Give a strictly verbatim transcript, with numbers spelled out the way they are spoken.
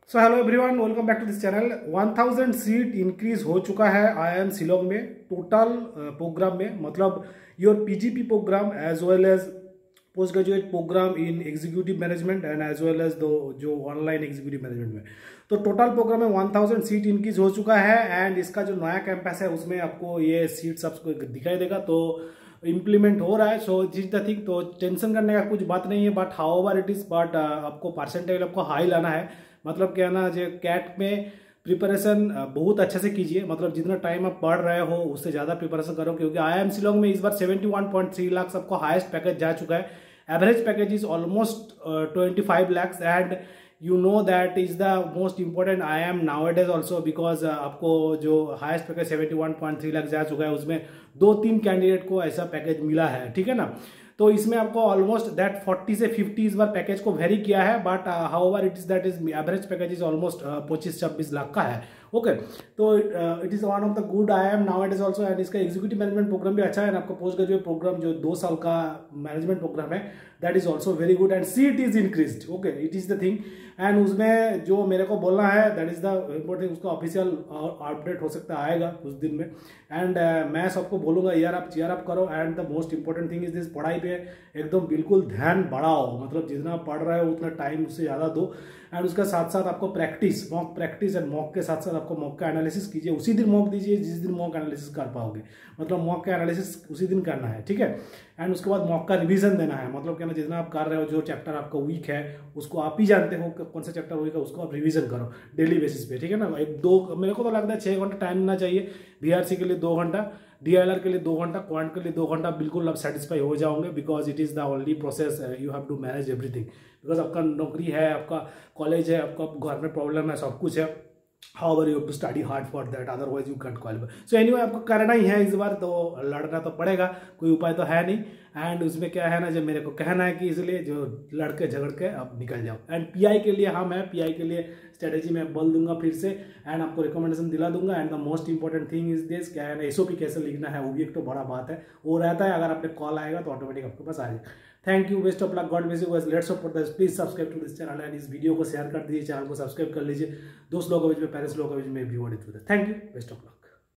So hello everyone, welcome back to this channel. One thousand seat increase हो चुका है I am Shillong में total programme में, मतलब your PGP programme as well as post graduate programme in executive management and as well as दो जो online executive management में। तो टोटल प्रोग्राम में वन थाउजेंड सीट इंक्रीज हो चुका है एंड इसका जो नया कैंपस है उसमें आपको ये सीट्स आपको दिखाई देगा, तो इम्प्लीमेंट हो रहा है। सो जिस द थिंग, तो टेंशन करने का कुछ बात नहीं है, but however it is, but आपको परसेंटेज आपको हाई लाना है। मतलब क्या ना, जो कैट में प्रिपरेशन बहुत अच्छे से कीजिए, मतलब जितना टाइम आप पढ़ रहे हो उससे ज़्यादा प्रिपरेशन करो, क्योंकि आई एम शिलोंग में इस बार seventy one point three lakh आपको हाईएस्ट पैकेज जा चुका है। Average package is almost twenty five lakhs and you know that is the most important I M nowadays also, because आपको जो highest package seventy one point three lakh जा चुका है उसमें दो तीन कैंडिडेट को ऐसा पैकेज मिला है, ठीक है ना। तो इसमें आपको ऑलमोस्ट दैट फोर्टी से फिफ्टी इस बार पैकेज को वेरी किया है, but however it is that is average package is almost पच्चीस छब्बीस लाख का है। Okay okay. तो it is one of the good I M now it is also, and इसका एग्जीक्यूटिव मैनेजमेंट प्रोग्राम भी अच्छा है। आपका पोस्ट ग्रेजुएट प्रोग्राम जो दो साल का मैनेजमेंट प्रोग्राम है that is also very good and seat is increased. Okay, it is the thing. And उसमें जो मेरे को बोलना है दैट इज द इम्पोर्टेंट, उसका ऑफिशियल अपडेट हो सकता है आएगा कुछ दिन में। एंड uh, मैं सबको बोलूंगा यार आप चेयर अप करो, and the most important thing is this, पढ़ाई पे एकदम बिल्कुल ध्यान बढ़ाओ, मतलब जितना पढ़ रहे हो उतना टाइम उससे ज़्यादा दो। एंड उसका साथ साथ आपको practice, mock practice and mock के साथ साथ आपको मॉक का एनालिसिस कीजिए। उसी दिन मॉक दीजिए जिस दिन मॉक एनालिसिस कर पाओगे, मतलब मॉक का एनालिसिस उसी दिन करना है, ठीक है। एंड उसके बाद मॉक का रिवीजन देना है, मतलब क्या ना, जितना आप कर रहे हो, जो चैप्टर आपका वीक है उसको आप ही जानते हो कौन सा चैप्टर वीक है, उसको आप रिवीजन करो डेली बेसिस पे, ठीक है ना। एक दो, मेरे को तो लगता है छः घंटा टाइम देना चाहिए, बीआरसी के लिए दो घंटा, डीएलआर के लिए दो घंटा, क्वांट के लिए दो घंटा, बिल्कुल आप सेटिस्फाई हो जाओगे, because it is the only process you have to manage everything. Because आपका नौकरी है, आपका कॉलेज है, आपका घर में प्रॉब्लम है, सब कुछ है। How you have to study hard for that, otherwise you can't qualify. So anyway आपको करना ही है इस बार, तो लड़ना तो पड़ेगा, कोई उपाय तो है नहीं। एंड उसमें क्या है ना, जो मेरे को कहना है कि इसलिए जो लड़के झगड़ के अब निकल जाओ। एंड पीआई के लिए, हाँ मैं पीआई के लिए स्ट्रेटेजी में बोल दूंगा फिर से, एंड आपको रिकमेंडेशन दिला दूंगा। And the most important thing is this, क्या है ना, एसओपी कैसे लिखना है वो भी एक तो बड़ा बात है, वो रहता है। अगर आपने कॉल आएगा तो ऑटोमेटिक आपके पास आ जाएगा। Thank you, best of luck, God bless you guys, let's support this, please subscribe to this channel and इस वीडियो को शेयर कर दीजिए, चैनल को सब्सक्राइब कर लीजिए, दोस्त लोगों के बीच में, पेरेंट्स लोगों के बीच में भी। Thank you, best of luck.